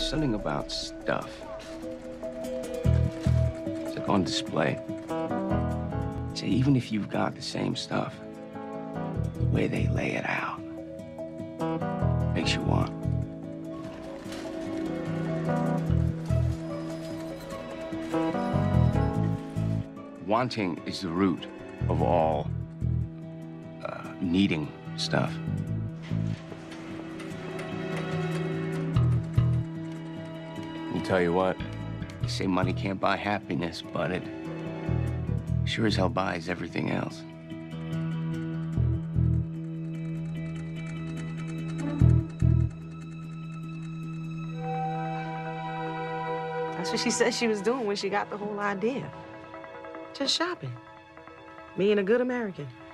something about stuff. It's like on display. So even if you've got the same stuff, the way they lay it out makes you want. Wanting is the root of all needing stuff. I'll tell you what, they say money can't buy happiness, but it sure as hell buys everything else. That's what she said she was doing when she got the whole idea. Just shopping. Being a good American.